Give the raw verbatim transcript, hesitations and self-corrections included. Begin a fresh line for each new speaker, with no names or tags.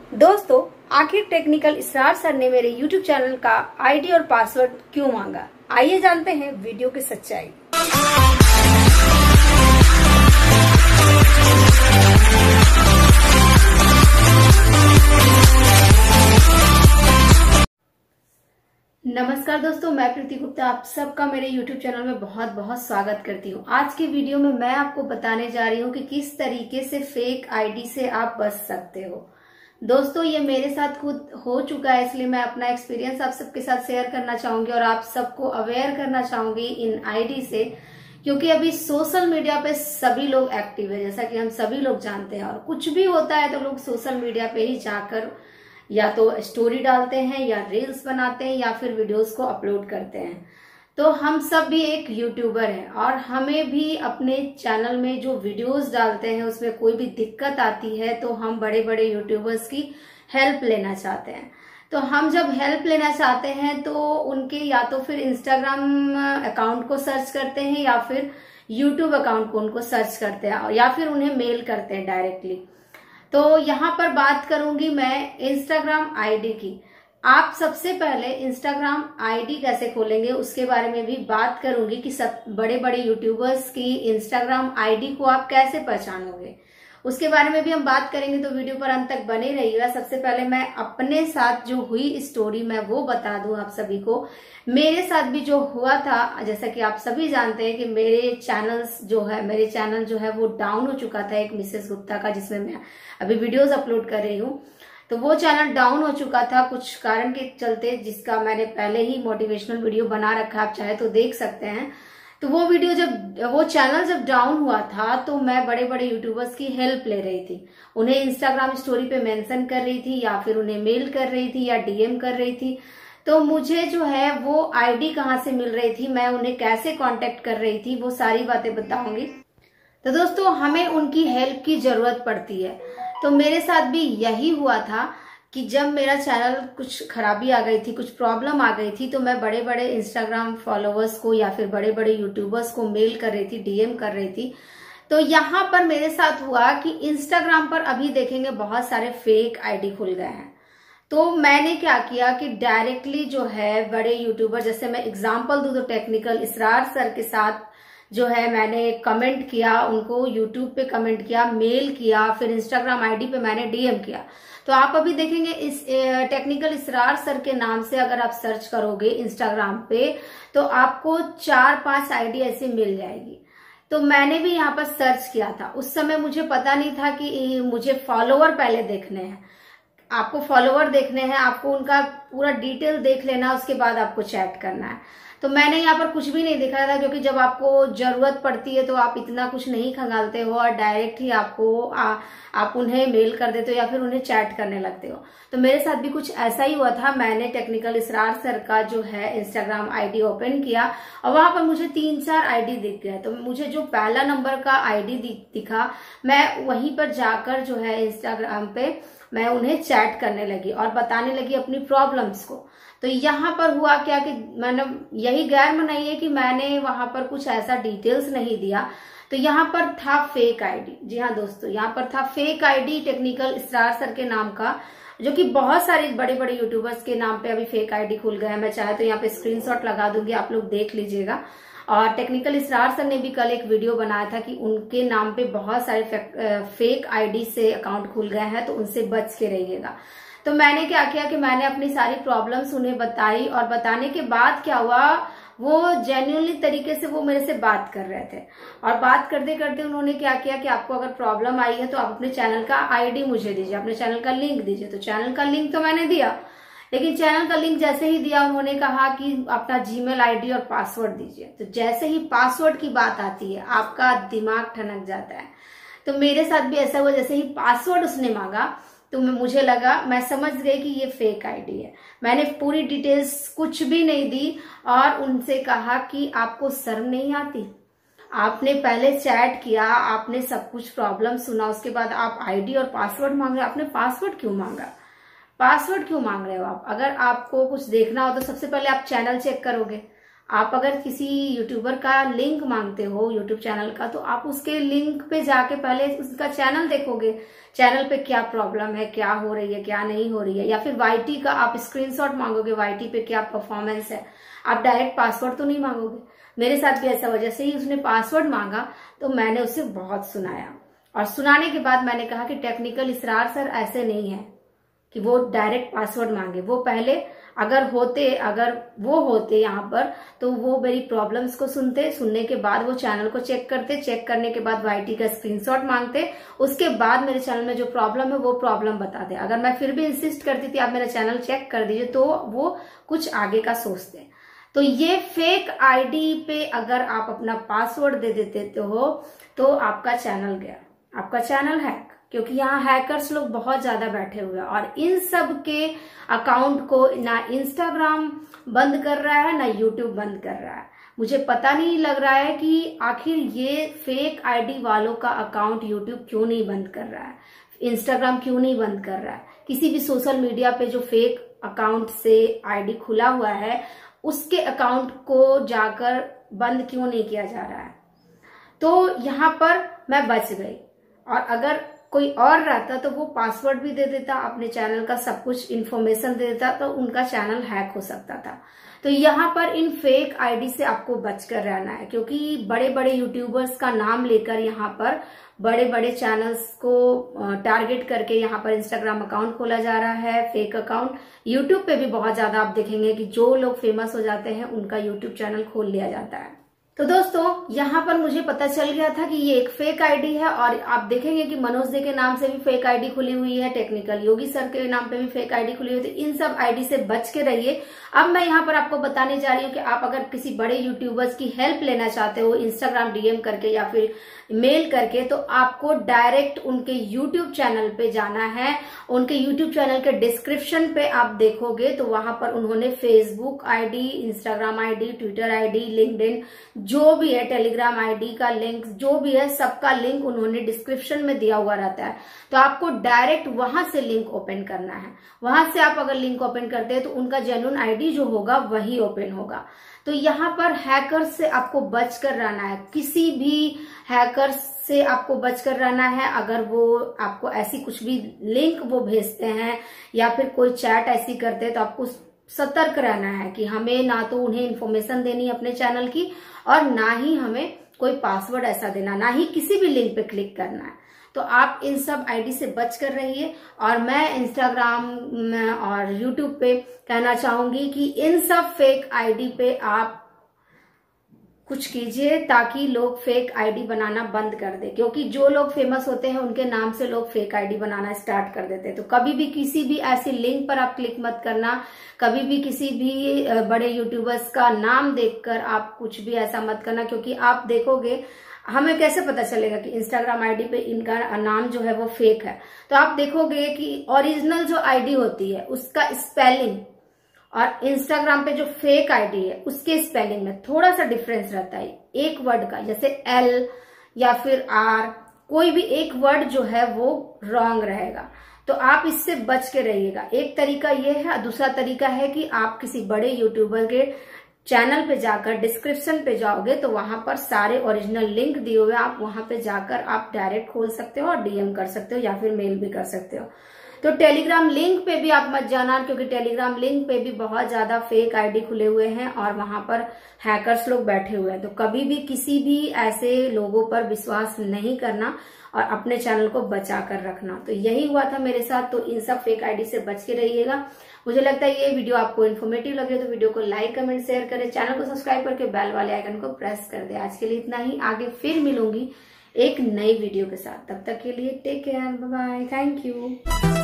दोस्तों, आखिर technical Israr sir ने मेरे यूट्यूब चैनल का आईडी और पासवर्ड क्यों मांगा? आइए जानते हैं वीडियो की सच्चाई। नमस्कार दोस्तों, मैं प्रीति गुप्ता आप सबका मेरे यूट्यूब चैनल में बहुत बहुत स्वागत करती हूँ। आज की वीडियो में मैं आपको बताने जा रही हूँ कि किस तरीके से फेक आईडी से आप बच सकते हो। दोस्तों, ये मेरे साथ खुद हो चुका है, इसलिए मैं अपना एक्सपीरियंस आप सबके साथ शेयर करना चाहूंगी और आप सबको अवेयर करना चाहूंगी इन आईडी से, क्योंकि अभी सोशल मीडिया पे सभी लोग एक्टिव है, जैसा कि हम सभी लोग जानते हैं। और कुछ भी होता है तो लोग सोशल मीडिया पे ही जाकर या तो स्टोरी डालते हैं या रील्स बनाते हैं या फिर वीडियोस को अपलोड करते हैं। तो हम सब भी एक यूट्यूबर हैं और हमें भी अपने चैनल में जो वीडियोस डालते हैं उसमें कोई भी दिक्कत आती है तो हम बड़े बड़े यूट्यूबर्स की हेल्प लेना चाहते हैं। तो हम जब हेल्प लेना चाहते हैं तो उनके या तो फिर इंस्टाग्राम अकाउंट को सर्च करते हैं या फिर यूट्यूब अकाउंट को उनको सर्च करते हैं या फिर उन्हें मेल करते हैं डायरेक्टली। तो यहाँ पर बात करूंगी मैं इंस्टाग्राम आईडी की। आप सबसे पहले इंस्टाग्राम आईडी कैसे खोलेंगे उसके बारे में भी बात करूंगी कि सब बड़े बड़े यूट्यूबर्स की इंस्टाग्राम आईडी को आप कैसे पहचानोगे, उसके बारे में भी हम बात करेंगे। तो वीडियो पर अंत तक बने रहिएगा। सबसे पहले मैं अपने साथ जो हुई स्टोरी मैं वो बता दूं आप सभी को। मेरे साथ भी जो हुआ था, जैसा कि आप सभी जानते हैं कि मेरे चैनल्स जो है मेरे चैनल जो है वो डाउन हो चुका था एक मिसेस गुप्ता का, जिसमें मैं अभी वीडियोस अपलोड कर रही हूँ। तो वो चैनल डाउन हो चुका था कुछ कारण के चलते, जिसका मैंने पहले ही मोटिवेशनल वीडियो बना रखा, आप चाहे तो देख सकते हैं। तो वो वीडियो जब वो चैनल जब डाउन हुआ था तो मैं बड़े बड़े यूट्यूबर्स की हेल्प ले रही थी, उन्हें इंस्टाग्राम स्टोरी पे मेंशन कर रही थी या फिर उन्हें मेल कर रही थी या डीएम कर रही थी। तो मुझे जो है वो आईडी कहाँ से मिल रही थी, मैं उन्हें कैसे कांटेक्ट कर रही थी, वो सारी बातें बताऊंगी। तो दोस्तों, हमें उनकी हेल्प की जरूरत पड़ती है। तो मेरे साथ भी यही हुआ था कि जब मेरा चैनल कुछ खराबी आ गई थी, कुछ प्रॉब्लम आ गई थी, तो मैं बड़े बड़े इंस्टाग्राम फॉलोअर्स को या फिर बड़े बड़े यूट्यूबर्स को मेल कर रही थी, डीएम कर रही थी। तो यहाँ पर मेरे साथ हुआ कि इंस्टाग्राम पर अभी देखेंगे बहुत सारे फेक आईडी खुल गए हैं। तो मैंने क्या किया कि डायरेक्टली जो है बड़े यूट्यूबर, जैसे मैं एग्जाम्पल दूं तो टेक्निकल इसरार सर के साथ जो है मैंने कमेंट किया, उनको यूट्यूब पे कमेंट किया, मेल किया, फिर इंस्टाग्राम आईडी पे मैंने डीएम किया। तो आप अभी देखेंगे इस टेक्निकल इसरार सर के नाम से अगर आप सर्च करोगे इंस्टाग्राम पे तो आपको चार पांच आईडी ऐसे मिल जाएगी। तो मैंने भी यहाँ पर सर्च किया था। उस समय मुझे पता नहीं था कि मुझे फॉलोवर पहले देखने हैं, आपको फॉलोवर देखने हैं, आपको उनका पूरा डिटेल देख लेना, उसके बाद आपको चैट करना है। तो मैंने यहाँ पर कुछ भी नहीं देखा था, क्योंकि जब आपको जरूरत पड़ती है तो आप इतना कुछ नहीं खंगालते हो और डायरेक्ट ही आपको आ, आप उन्हें मेल कर देते हो या फिर उन्हें चैट करने लगते हो। तो मेरे साथ भी कुछ ऐसा ही हुआ था। मैंने टेक्निकल इसरार सर का जो है इंस्टाग्राम आईडी ओपन किया और वहां पर मुझे तीन चार आईडी दिख गए। तो मुझे जो पहला नंबर का आईडी दिखा, मैं वहीं पर जाकर जो है इंस्टाग्राम पे मैं उन्हें चैट करने लगी और बताने लगी अपनी प्रॉब्लम्स को। तो यहाँ पर हुआ क्या कि मैंने यही गैर मनाई है कि मैंने वहां पर कुछ ऐसा डिटेल्स नहीं दिया। तो यहाँ पर था फेक आईडी। जी हाँ दोस्तों, यहाँ पर था fake ID technical Israr sir के नाम का, जो कि बहुत सारे बड़े बड़े यूट्यूबर्स के नाम पे अभी फेक आईडी खुल गए हैं। मैं चाहे तो यहाँ पे स्क्रीनशॉट लगा दूंगी, आप लोग देख लीजिएगा। और टेक्निकल इसरार सर ने भी कल एक वीडियो बनाया था कि उनके नाम पे बहुत सारे फेक आईडी से अकाउंट खुल गए हैं, तो उनसे बच के रहिएगा। तो मैंने क्या किया कि मैंने अपनी सारी प्रॉब्लम्स उन्हें बताई और बताने के बाद क्या हुआ, वो जेन्युइनली तरीके से वो मेरे से बात कर रहे थे। और बात करते करते उन्होंने क्या किया कि आपको अगर प्रॉब्लम आई है तो आप अपने चैनल का आईडी मुझे दीजिए, अपने चैनल का लिंक दीजिए। तो चैनल का लिंक तो मैंने दिया, लेकिन चैनल का लिंक जैसे ही दिया उन्होंने कहा कि अपना जीमेल आईडी और पासवर्ड दीजिए। तो जैसे ही पासवर्ड की बात आती है आपका दिमाग ठनक जाता है। तो मेरे साथ भी ऐसा हुआ, जैसे ही पासवर्ड उसने मांगा तो मुझे लगा, मैं समझ गई कि ये फेक आईडी है। मैंने पूरी डिटेल्स कुछ भी नहीं दी और उनसे कहा कि आपको शर्म नहीं आती, आपने पहले चैट किया, आपने सब कुछ प्रॉब्लम सुना, उसके बाद आप आईडी और पासवर्ड मांग रहे हो। आपने पासवर्ड क्यों मांगा, पासवर्ड क्यों मांग रहे हो आप? अगर आपको कुछ देखना हो तो सबसे पहले आप चैनल चेक करोगे, आप अगर किसी यूट्यूबर का लिंक मांगते हो यूट्यूब चैनल का, तो आप उसके लिंक पे जाके पहले उसका चैनल देखोगे, चैनल पे क्या प्रॉब्लम है, क्या हो रही है, क्या नहीं हो रही है। या फिर वाईटी का आप स्क्रीनशॉट मांगोगे, वाईटी पे क्या परफॉर्मेंस है। आप डायरेक्ट पासवर्ड तो नहीं मांगोगे। मेरे साथ भी ऐसा वजह से ही उसने पासवर्ड मांगा, तो मैंने उसे बहुत सुनाया, और सुनाने के बाद मैंने कहा कि टेक्निकल इसरार सर ऐसे नहीं है कि वो डायरेक्ट पासवर्ड मांगे। वो पहले अगर होते अगर वो होते यहाँ पर, तो वो मेरी प्रॉब्लम्स को सुनते, सुनने के बाद वो चैनल को चेक करते, चेक करने के बाद वाईटी का स्क्रीनशॉट मांगते, उसके बाद मेरे चैनल में जो प्रॉब्लम है वो प्रॉब्लम बताते। अगर मैं फिर भी इंसिस्ट करती थी आप मेरा चैनल चेक कर दीजिए, तो वो कुछ आगे का सोचते। तो ये फेक आईडी पे अगर आप अपना पासवर्ड दे देते हो तो आपका चैनल गया, आपका चैनल हैक, क्योंकि यहाँ हैकर्स लोग बहुत ज्यादा बैठे हुए हैं। और इन सब के अकाउंट को ना इंस्टाग्राम बंद कर रहा है, ना यूट्यूब बंद कर रहा है। मुझे पता नहीं लग रहा है कि आखिर ये फेक आईडी वालों का अकाउंट यूट्यूब क्यों नहीं बंद कर रहा है, इंस्टाग्राम क्यों नहीं बंद कर रहा है। किसी भी सोशल मीडिया पे जो फेक अकाउंट से आईडी खुला हुआ है, उसके अकाउंट को जाकर बंद क्यों नहीं किया जा रहा है। तो यहाँ पर मैं बच गई, और अगर कोई और रहता तो वो पासवर्ड भी दे देता, अपने चैनल का सब कुछ इन्फॉर्मेशन दे देता, तो उनका चैनल हैक हो सकता था। तो यहाँ पर इन फेक आईडी से आपको बचकर रहना है, क्योंकि बड़े बड़े यूट्यूबर्स का नाम लेकर यहाँ पर बड़े बड़े चैनल्स को टारगेट करके यहाँ पर इंस्टाग्राम अकाउंट खोला जा रहा है, फेक अकाउंट। यूट्यूब पे भी बहुत ज्यादा आप देखेंगे कि जो लोग फेमस हो जाते हैं उनका यूट्यूब चैनल खोल लिया जाता है। तो दोस्तों यहाँ पर मुझे पता चल गया था कि ये एक फेक आईडी है, और आप देखेंगे कि मनोज दे के नाम से भी फेक आईडी खुली हुई है, टेक्निकल योगी सर के नाम पे भी फेक आईडी खुली हुई है। तो इन सब आईडी से बच के रहिए। अब मैं यहाँ पर आपको बताने जा रही हूँ कि आप अगर किसी बड़े यूट्यूबर्स की हेल्प लेना चाहते हो इंस्टाग्राम डीएम करके या फिर मेल करके, तो आपको डायरेक्ट उनके यूट्यूब चैनल पे जाना है। उनके यूट्यूब चैनल के डिस्क्रिप्शन पे आप देखोगे तो वहां पर उन्होंने Facebook ID, Instagram ID, Twitter ID, LinkedIn, जो भी है, टेलीग्राम आईडी का लिंक, जो भी है, सबका लिंक उन्होंने डिस्क्रिप्शन में दिया हुआ रहता है। तो आपको डायरेक्ट वहां से लिंक ओपन करना है। वहां से आप अगर लिंक ओपन करते हैं तो उनका जेन्युइन आईडी जो होगा वही ओपन होगा। तो यहाँ पर हैकर्स से आपको बचकर रहना है, किसी भी हैकर्स से आपको बचकर रहना है। अगर वो आपको ऐसी कुछ भी लिंक वो भेजते हैं या फिर कोई चैट ऐसी करते हैं, तो आपको सतर्क रहना है कि हमें ना तो उन्हें इन्फॉर्मेशन देनी है अपने चैनल की, और ना ही हमें कोई पासवर्ड ऐसा देना, ना ही किसी भी लिंक पे क्लिक करना है। तो आप इन सब आईडी से बच कर रहिए। और मैं इंस्टाग्राम और यूट्यूब पे कहना चाहूंगी कि इन सब फेक आईडी पे आप कुछ कीजिए ताकि लोग फेक आईडी बनाना बंद कर दे, क्योंकि जो लोग फेमस होते हैं उनके नाम से लोग फेक आईडी बनाना स्टार्ट कर देते हैं। तो कभी भी किसी भी ऐसी लिंक पर आप क्लिक मत करना, कभी भी किसी भी बड़े यूट्यूबर्स का नाम देखकर आप कुछ भी ऐसा मत करना, क्योंकि आप देखोगे, हमें कैसे पता चलेगा कि इंस्टाग्राम आईडी पे इनका नाम जो है वो फेक है। तो आप देखोगे कि ओरिजिनल जो आईडी होती है उसका स्पेलिंग और इंस्टाग्राम पे जो फेक आईडी है उसके स्पेलिंग में थोड़ा सा डिफरेंस रहता है, एक वर्ड का, जैसे एल या फिर आर, कोई भी एक वर्ड जो है वो रॉन्ग रहेगा। तो आप इससे बच के रहिएगा। एक तरीका ये है। दूसरा तरीका है कि आप किसी बड़े यूट्यूबर के चैनल पे जाकर डिस्क्रिप्शन पे जाओगे तो वहां पर सारे ओरिजिनल लिंक दिए हुए, आप वहां पे जाकर आप डायरेक्ट खोल सकते हो और डीएम कर सकते हो या फिर मेल भी कर सकते हो। तो टेलीग्राम लिंक पे भी आप मत जाना, क्योंकि टेलीग्राम लिंक पे भी बहुत ज्यादा फेक आईडी खुले हुए हैं और वहां पर हैकर्स लोग बैठे हुए हैं। तो कभी भी किसी भी ऐसे लोगों पर विश्वास नहीं करना और अपने चैनल को बचा कर रखना। तो यही हुआ था मेरे साथ। तो इन सब फेक आईडी से बच के रहिएगा। मुझे लगता है ये वीडियो आपको इन्फॉर्मेटिव लगे तो वीडियो को लाइक, कमेंट, शेयर करें, चैनल को सब्सक्राइब करके बेल वाले आइकन को प्रेस कर दे। आज के लिए इतना ही, आगे फिर मिलूंगी एक नई वीडियो के साथ। तब तक के लिए take care, bye bye, thank you.